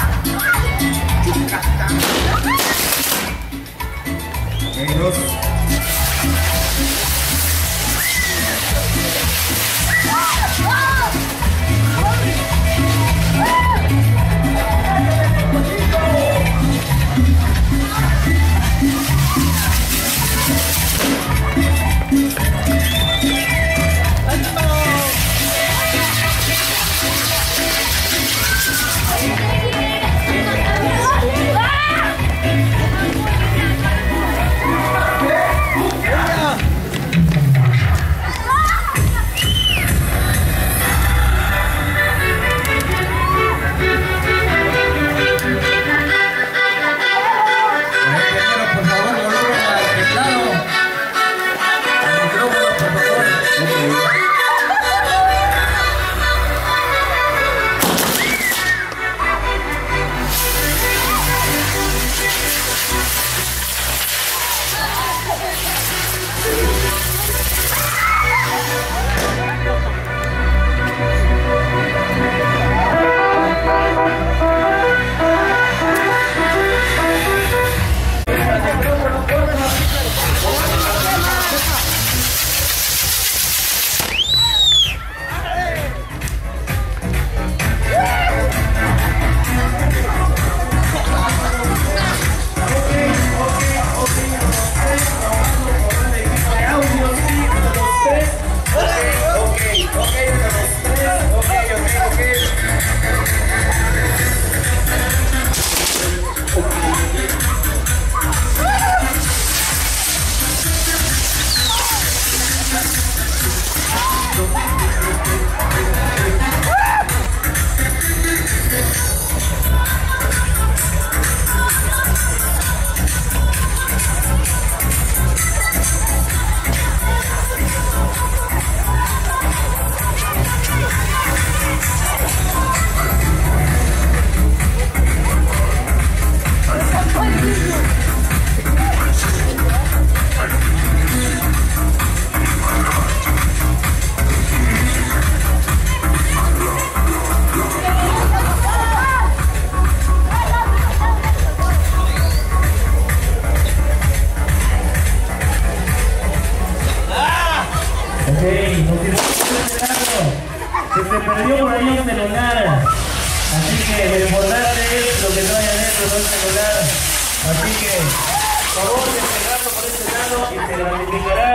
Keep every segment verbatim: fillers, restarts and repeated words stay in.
Se te perdió por ahí un celular. Así que lo importante es lo que trae adentro, no el celular. Así que, por favor, de entregarlo por este lado y se gratificará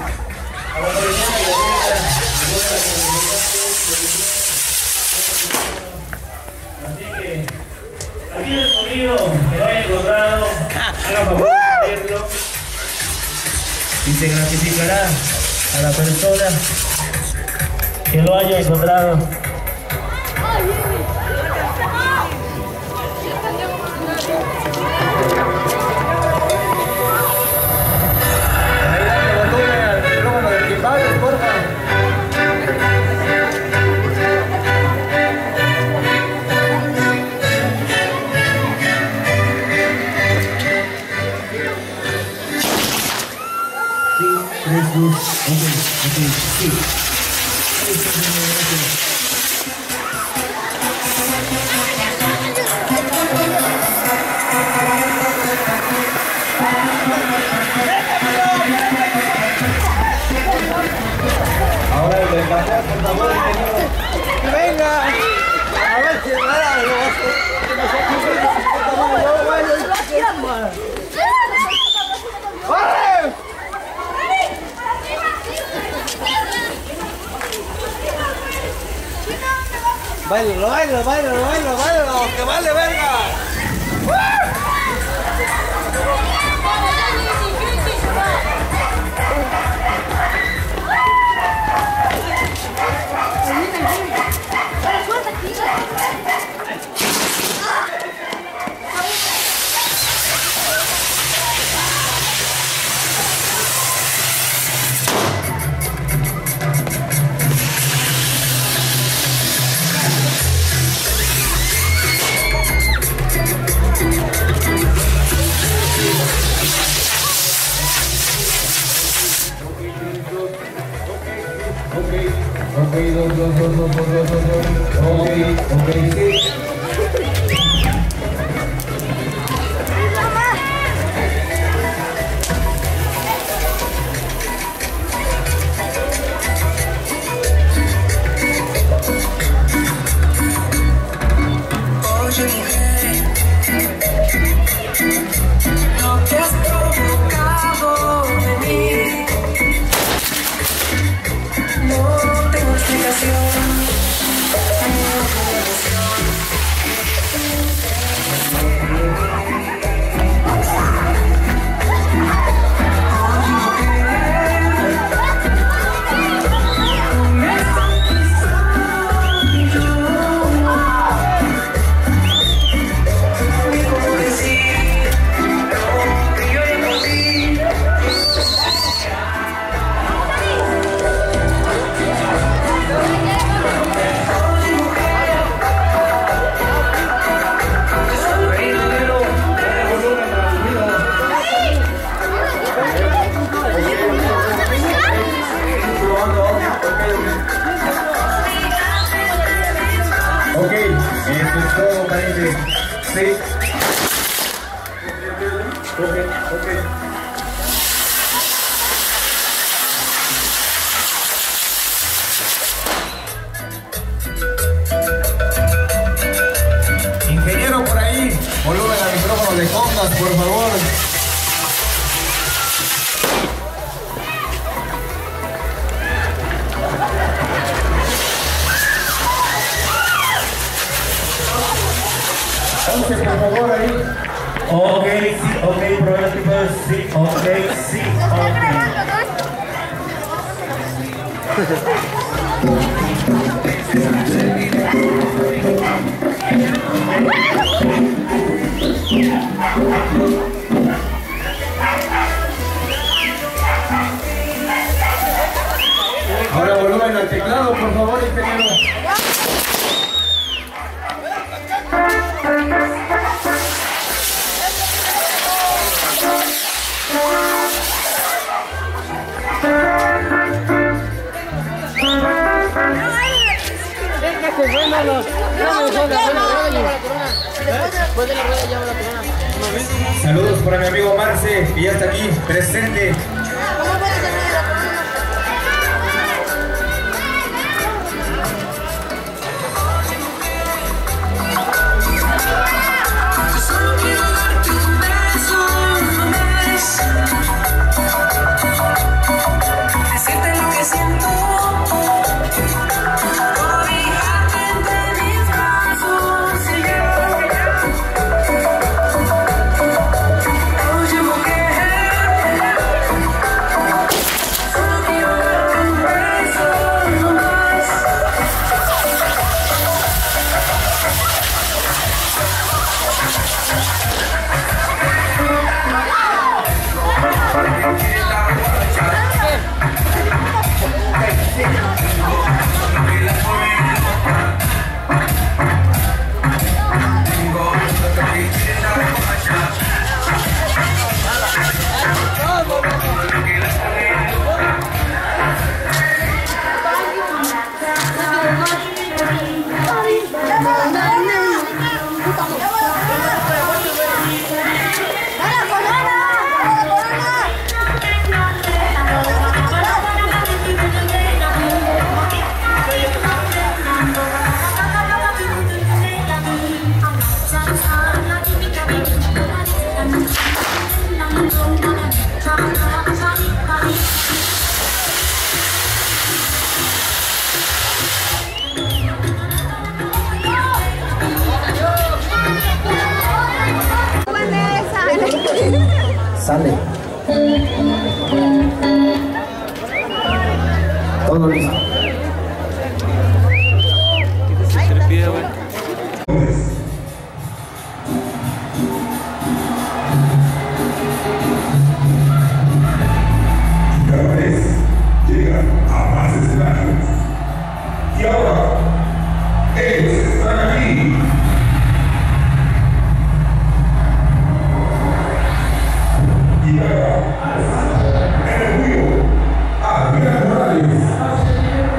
a la persona que lo tenga. Así que, aquí el sonido que lo haya encontrado, haga favor de verlo y se gratificará a la persona que lo haya encontrado. tres, dos, ok, ok, sí. Ahora el de café, por favor, venga. A ver si nada lo hace. Bailo, bailo, bailo, bailo, bailo, que vale verga. Sí. Ok, ok. Ingeniero por ahí, volumen al micrófono de congas, por favor. once, por favor, ahí. Ok, sí, ok, problemas tipo sí, ok, sí, ok. Ahora volumen al teclado, por favor, ingeniero. Saludos para mi amigo Marce, que ya está aquí presente. Sale. Todo listo. Llegan a más escenarios. Y ahora, ellos están aquí. Y ahora, en el río, Adrián Morales.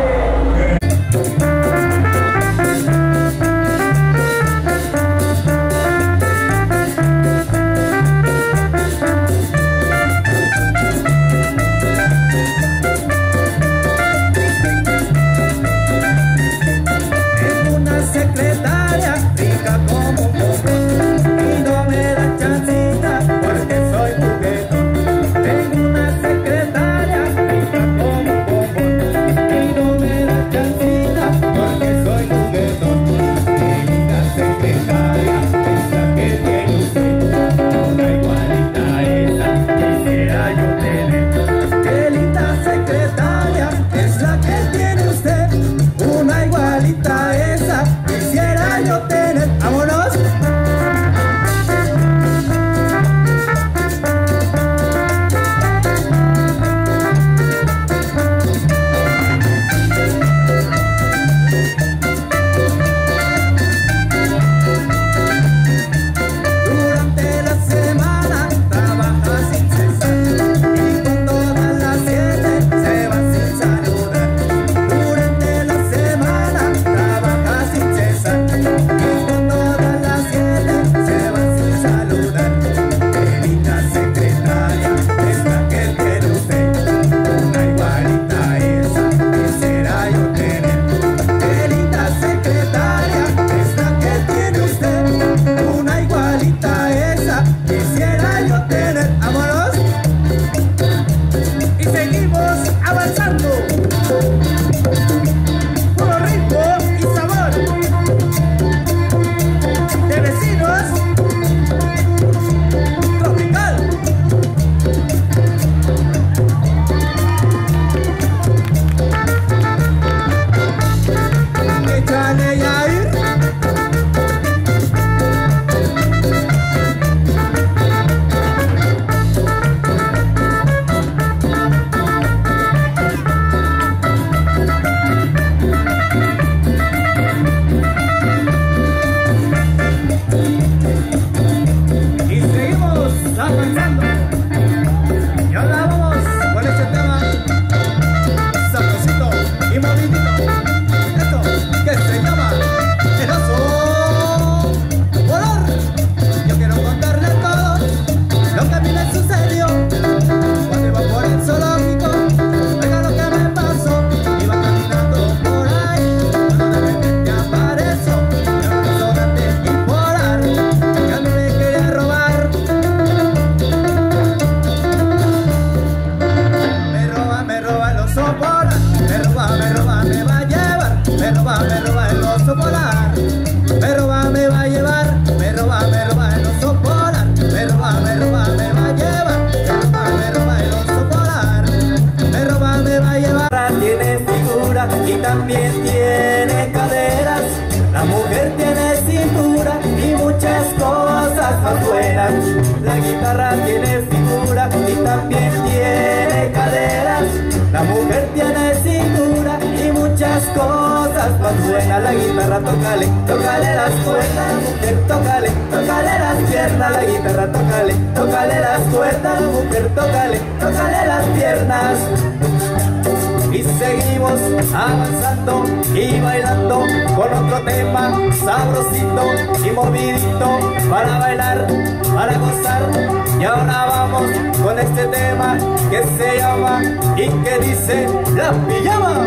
cosas más buenas. La guitarra tiene figura y también tiene caderas. La mujer tiene cintura y muchas cosas más buenas. La guitarra tócale, tócale las cuerdas. La mujer tócale, tócale las piernas. La guitarra tócale, tócale las cuerdas. La mujer tócale, tócale las piernas. Y seguimos avanzando y bailando con otro tema sabrosito y movidito para bailar, para gozar. Y ahora vamos con este tema que se llama y que dice La Pijama.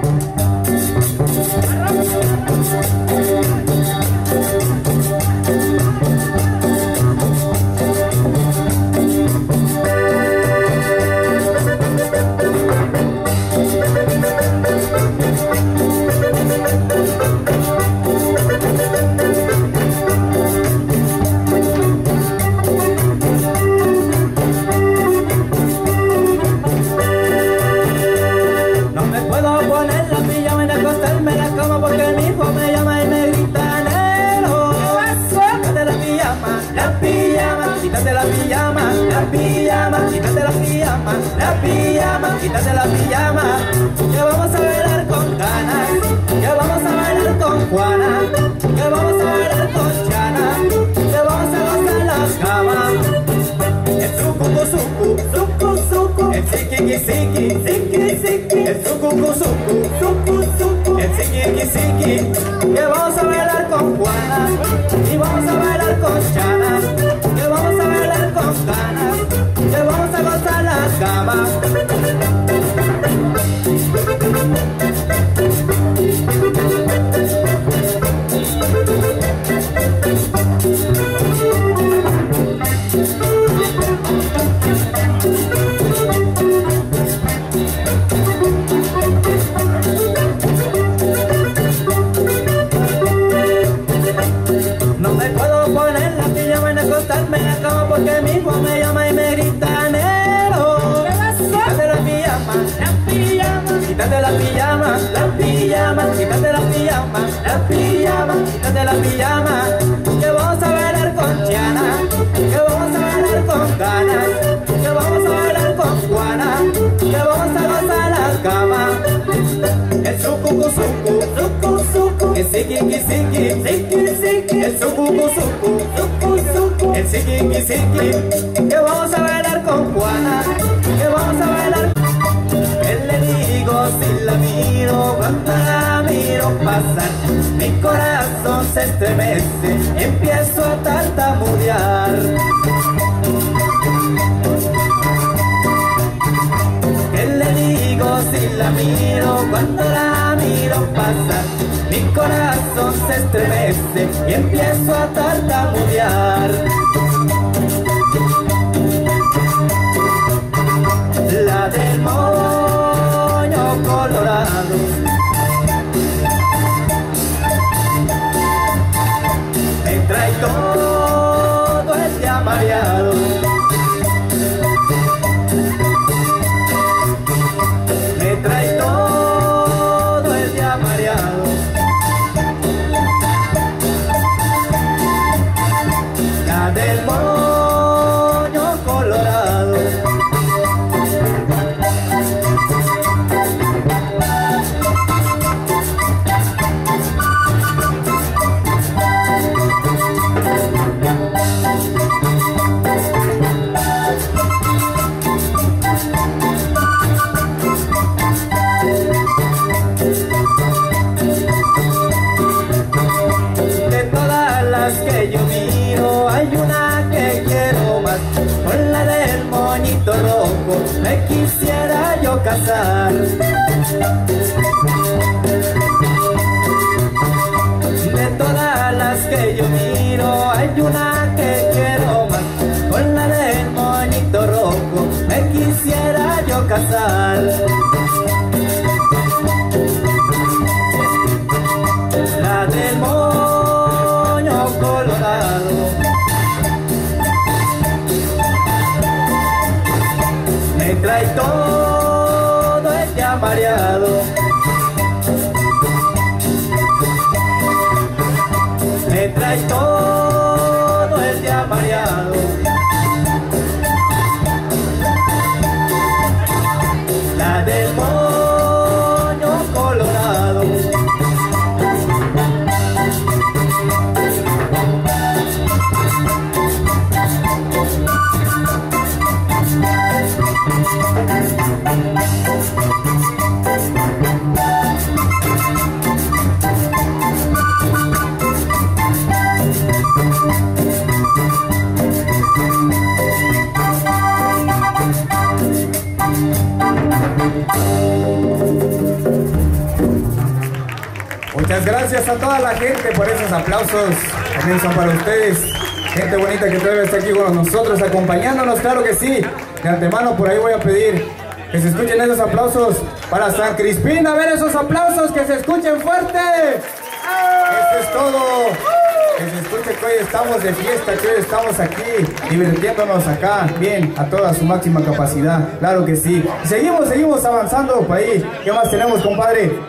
Quítate la pijama, la pijama, quítate la pijama, la pijama, quítate la pijama. Que vamos a bailar con ganas, que vamos a bailar con Juana, que vamos a bailar con Chana, que vamos a gozar las camas. El sucucu sucu, sucu sucu, el siquiqui siqui, siqui siqui, el sucucu sucu, sucu sucu, el siquiqui siqui. Que vamos a bailar con Juana y vamos a bailar con Chana. Vamos a bailar con ganas, que vamos a gozar las camas. No me puedo poner la pijama en acostarme en la cama porque mi hijo me llama y me grita negro. Quítate la pijama, la pijama, quítate la pijama, la pijama, quítate la pijama, la pijama, quítate la pijama. Que vamos a bailar con Chiana, que vamos a bailar con ganas, que vamos a bailar con Juana, que vamos a gozar las camas. El sucucu sucu, sucu sucu, el siquiqui siqui, siqui siqui, el sucucu sucu, sucu sucu, el siquiqui siqui. Que vamos a bailar con Juana, que vamos a bailar. ¿Qué le digo si la miro? Cuando la miro pasar, mi corazón se estremece y empiezo a tartamudear. ¿Qué le digo si la miro? Cuando la miro pasar, mi corazón se estremece y empiezo a tartamudear. La del moño colorado, me trae todo el día mareado. Me trae todo el día mareado. La del moño colorado, de todas las que yo miro hay una que quiero más, con la del moñito rojo me quisiera yo casar. De todas las que yo miro hay una que quiero más, con la del moñito rojo me quisiera yo casar. La del moño colorado, me trae todo el día mareado. Me trae todo el día mareado. Muchas gracias a toda la gente por esos aplausos. También son para ustedes. Gente bonita que todavía está aquí con nosotros acompañándonos, claro que sí. De antemano por ahí voy a pedir que se escuchen esos aplausos para San Crispín. A ver esos aplausos, que se escuchen fuerte. Eso es todo. Que se escuche que hoy estamos de fiesta, que hoy estamos aquí divirtiéndonos acá, bien, a toda su máxima capacidad, claro que sí. Seguimos, seguimos avanzando por ahí. ¿Qué más tenemos, compadre?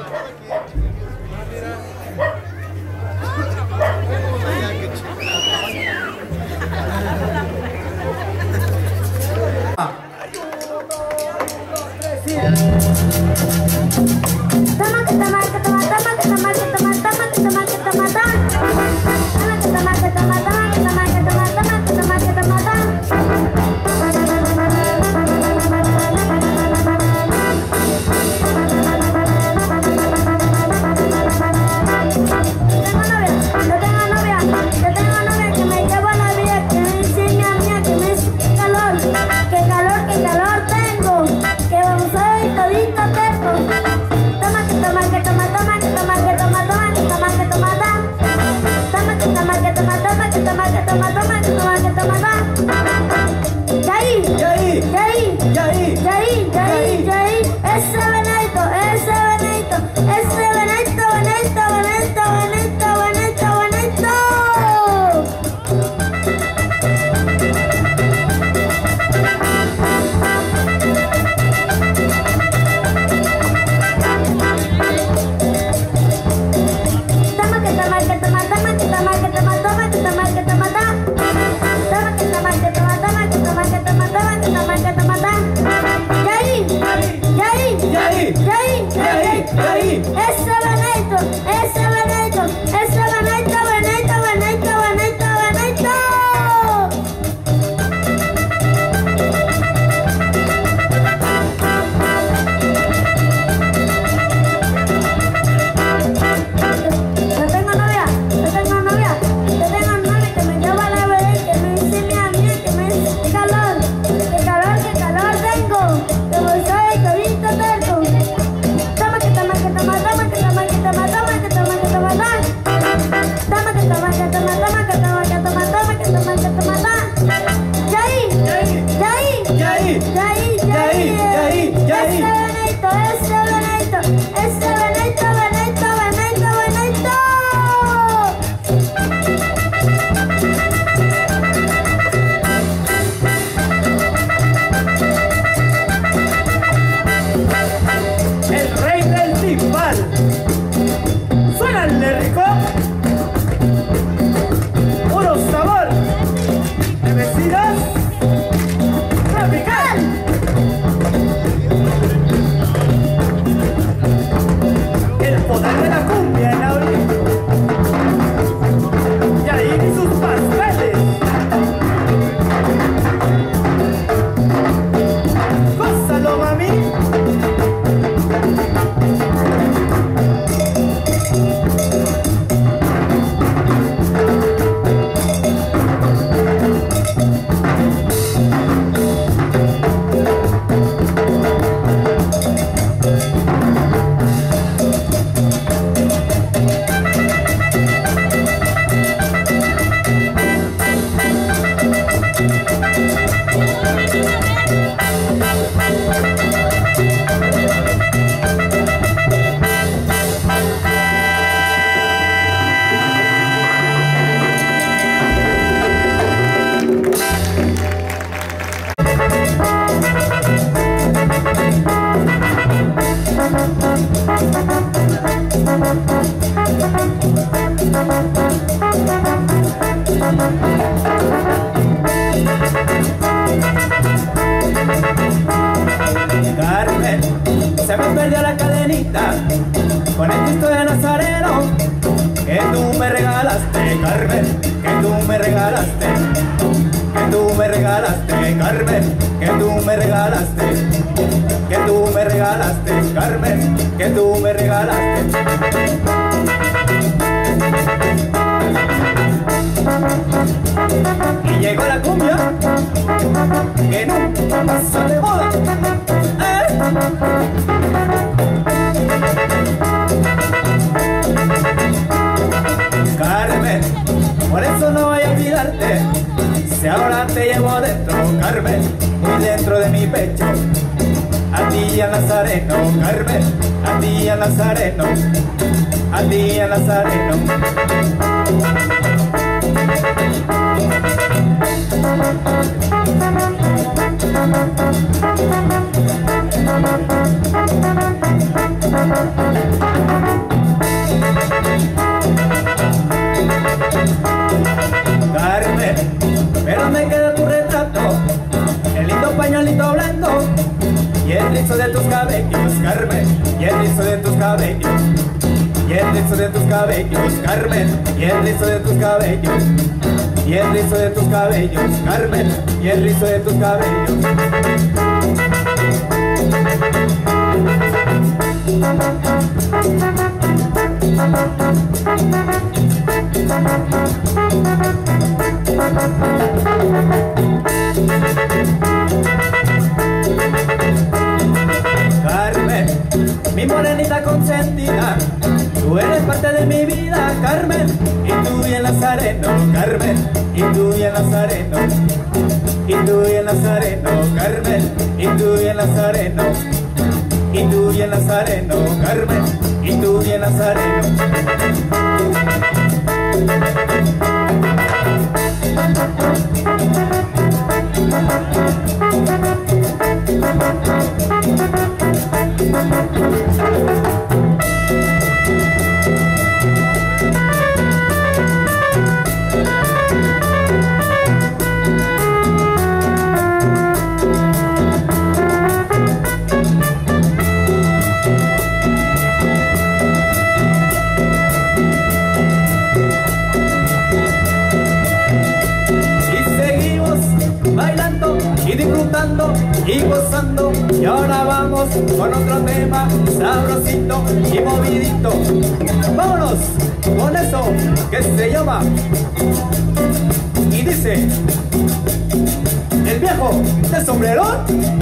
Carmen, se me perdió la cadenita con el Cristo de Nazareno que tú me regalaste, Carmen, que tú me regalaste, que tú me regalaste, Carmen, que tú me regalaste, que tú me regalaste, Carmen, que tú me regalaste. Y llegó la cumbia que nunca pasa de moda. ¿Eh? Carmen, si ahora te llevo dentro, Carmen, muy dentro de mi pecho. A ti, al Nazareno, Carmen, a ti, al Nazareno, a ti, al Nazareno. Carmen, pero me queda tu retrato, el lindo pañuelito blanco y el rizo de tus cabellos, Carmen, y el rizo de tus cabellos, y el rizo de tus cabellos, Carmen, y el rizo de tus cabellos, y el rizo de tus cabellos, Carmen, y el rizo de tus cabellos. Carmen, mi morenita consentida, tú eres parte de mi vida, Carmen, y tú y el Nazareno, Carmen, y tú y el Nazareno, y tú y el Nazareno, Carmen, y tú y el Nazareno, y tú y el Nazareno, Carmen, y tú y el Nazareno. Y disfrutando y gozando, y ahora vamos con otro tema sabrosito y movidito. Vámonos con eso que se llama y dice el viejo de sombrerón.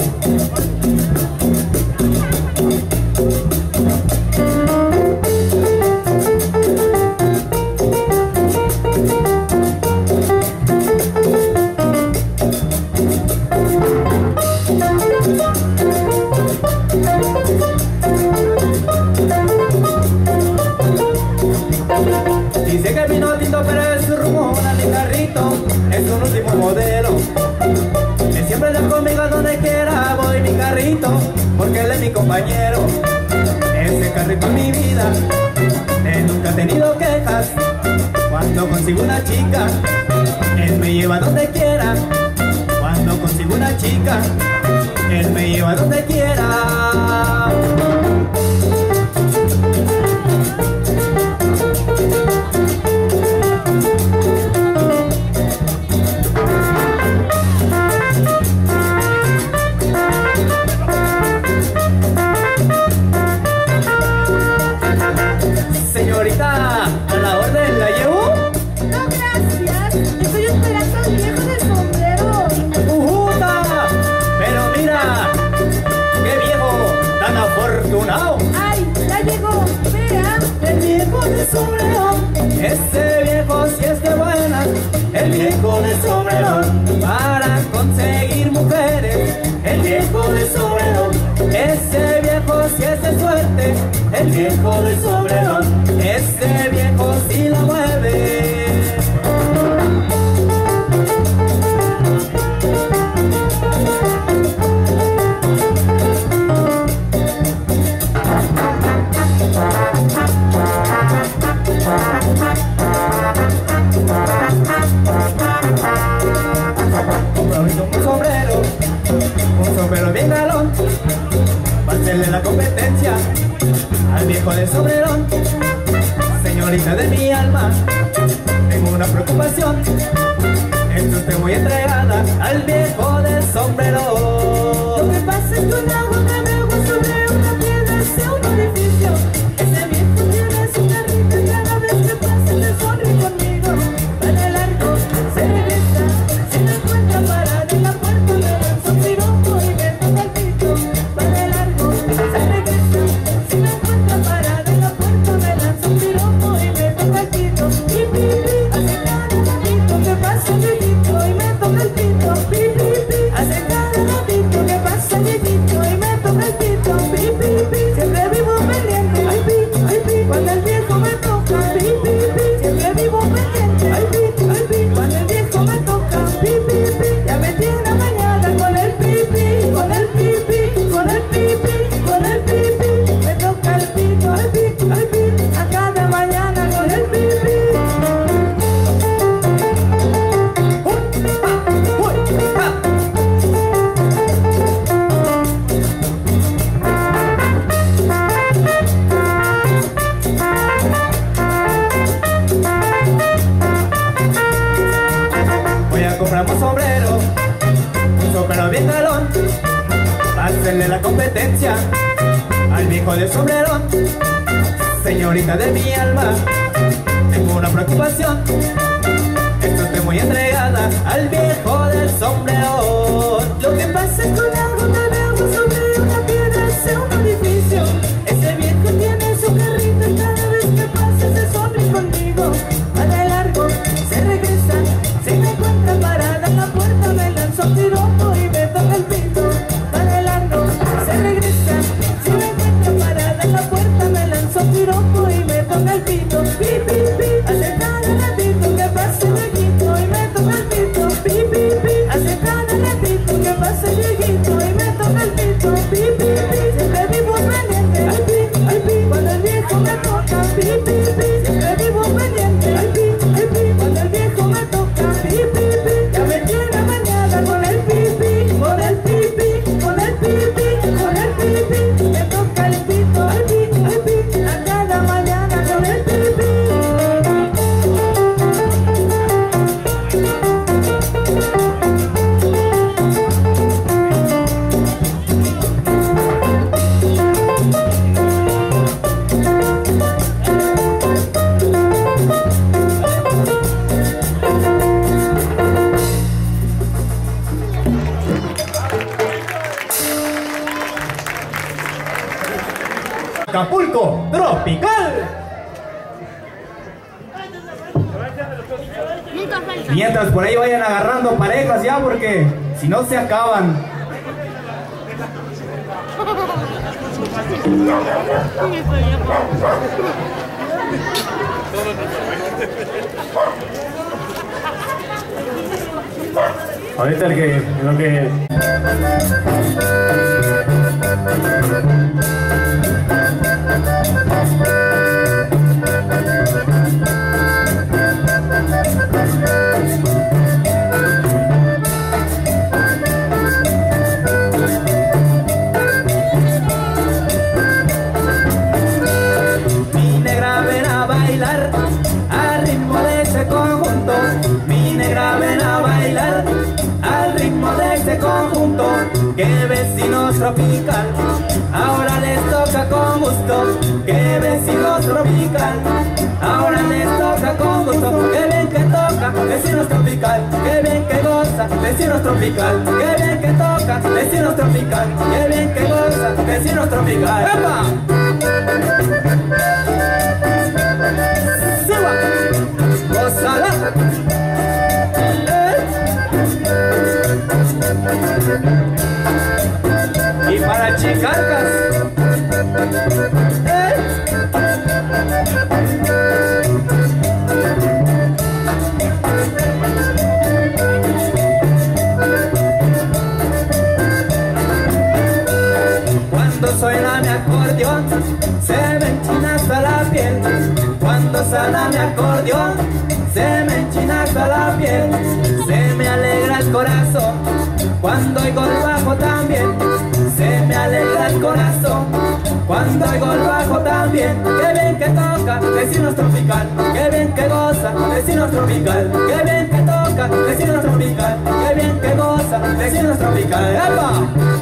Dice que vino tinto, pero es su rumbo, un carrito, es un último modelo. Que siempre anda conmigo a donde quiera voy mi carrito, porque él es mi compañero. Ese carrito es mi vida, él nunca ha tenido quejas. Cuando consigo una chica, él me lleva a donde quiera. Cuando consigo una chica, él me lleva a donde quiera. Señorita, ¿a la orden la llevo? No, gracias. Estoy esperando al viejo del sombrero. ¡Ujuta! Pero mira, qué viejo tan afortunado. Ay, ya llegó. Vea, El viejo de sombrero, ese viejo si es de buenas. El viejo de sombrero, para conseguir mujeres. El viejo de sombrero, ese viejo si es de suerte. El viejo de sombrero, ese viejo si la mueve. Un sombrero, un sombrero bien galón, para hacerle la competencia al viejo de sombrerón. Señorita de mi alma, tengo una preocupación, esto te voy entregada al viejo de sombrero. lo que pasa es que un agua que me hago sobre una piedra hacia un orificio. Ese viejo tiene su carrito y cada vez que pasa le sonríe conmigo. Para el arco se regresa, si me encuentra parada en la puerta me lanza un piropo y me toca el pito. Para el arco se regresa, si me encuentra parada en la puerta me lanza un piropo y me toca el pito. Y pi, pi, así cada ratito que pasa el compramos sombrero, un sombrero bien galón. Pásenle la competencia al viejo del sombrerón. Señorita de mi alma, tengo una preocupación. Estoy muy entregada al viejo del sombrero. Lo que pasa es que un árbol de veo sobre una piedra es un edificio. Ese viejo tiene su carrito y cada vez que pasa se sonríe conmigo. Va de largo, se regresa, si me encuentra parada en la puerta me lanza un piropo y me toca el pito. Va de largo, se regresa, si me encuentra parada en la puerta me lanza un piropo y me toca el pito. Pi, pi, pi, hace cada ratito que pase el viejito y me toca el pito. Pi, pi, pi, hace cada ratito que pase el viejito y me toca el pito. Pi, pi, pi, siempre vivo pendiente. Ay, pi, ay, pi, cuando el viejo me toca. Pi, pi, pi, siempre vivo pendiente. Ay, pi, ay, pi, cuando el viejo me toca. Pi, pi, pi, ya me tiene mañana con el pi, pi, con el pi, pi, con el pi, pi, con el pi, pi, me toca el pito. Ay, pi, ay, pi, a cada mañana con el pi, pi. Acapulco Tropical. Mientras por ahí vayan agarrando parejas ya, porque si no se acaban. Ahorita el que, lo que... Mi negra ven a bailar al ritmo de ese conjunto. Mi negra ven a bailar al ritmo de ese conjunto. Que vecinos tropical, ahora les toca con gusto. Que vecinos tropical, ahora les toca con gusto. Que bien que toca, vecinos tropical. Que bien que goza, vecinos tropical. Que bien que toca, vecinos tropical. Que bien que goza, vecinos tropical. ¡Epa! ¡Suba! ¡Gózala! Y para chicarcas, ¿eh? Cuando suena mi acordeón, se me enchina hasta la piel. Cuando suena mi acordeón, se me enchina hasta la piel. Se me alegra el corazón, cuando oigo el bajo también. Se me alegra el corazón, cuando oigo el bajo también. Qué bien que toca, vecinos tropical. Qué bien que goza, vecinos tropical. Qué bien que toca, vecinos tropical. Qué bien que goza, vecinos tropical. ¡Epa!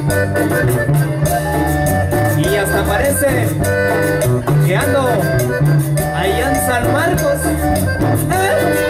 Y hasta parece que ando allá en San Marcos. ¿Eh?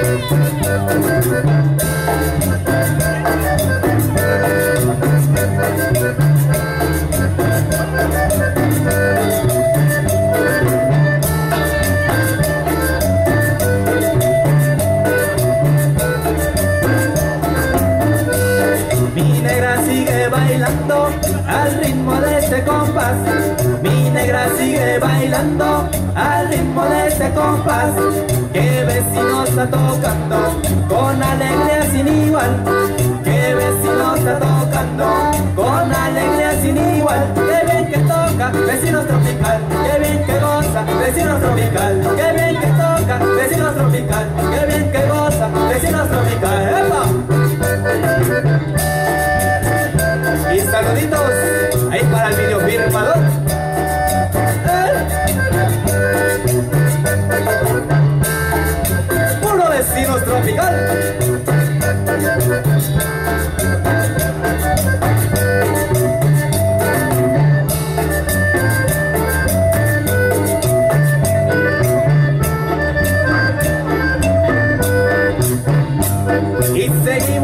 Mi negra sigue bailando al ritmo de este compás. Mi negra sigue bailando al ritmo de este compás. Que vecino está tocando con alegría sin igual. Que vecino está tocando con alegría sin igual. Que bien que toca, vecinos tropical. Que bien que goza, vecinos tropical. Que bien que toca, vecinos tropical. Que bien que goza, vecinos tropical. ¡Epa! Y saluditos ahí para el video firmador. Puro vecinos tropical.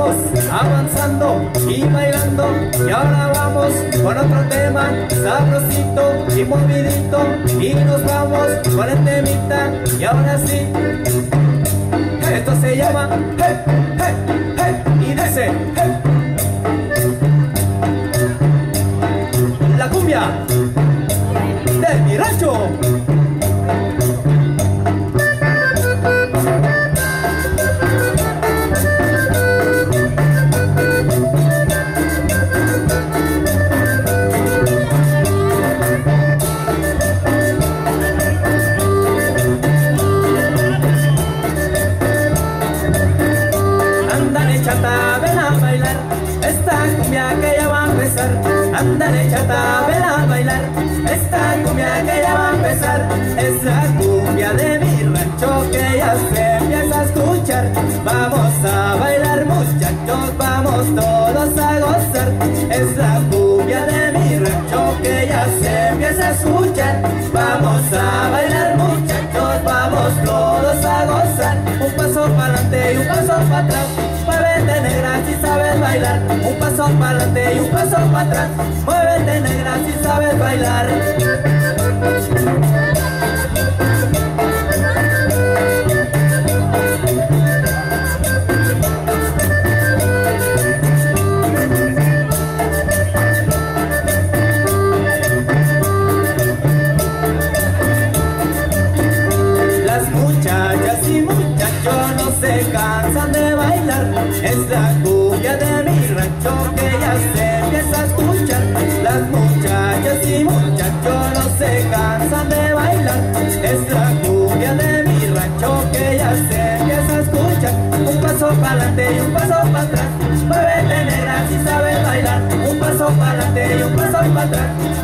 vamos avanzando y bailando, y ahora vamos con otro tema sabrosito y movidito, y nos vamos con el temita, y ahora sí, esto se llama hey, hey, hey, y dice hey. La cumbia de mi rancho. Chata, ven a bailar esta cumbia que ya va a empezar. Ándale chata, ven a bailar esta cumbia que ya va a empezar. Es la cumbia de mi rancho que ya se empieza a escuchar. Vamos a bailar muchachos, vamos todos a gozar. Es la cumbia de mi rancho que ya se empieza a escuchar. Vamos a bailar muchachos, vamos todos a gozar. Un paso para adelante y un paso para atrás. Muévete negra si sabes bailar. Un paso para adelante y un paso para atrás. Muévete negra si sabes bailar. Las muchachas y muchachos no se cansan de bailar. Es la cumbia de mi rancho que ya se empieza a escuchar. Las muchachas y muchachos no se cansan de bailar. Es la cumbia de mi rancho que ya se empieza a escuchar. Un paso para adelante y un paso para atrás. Muévete negra si sabes bailar. Un paso para adelante y un paso para atrás.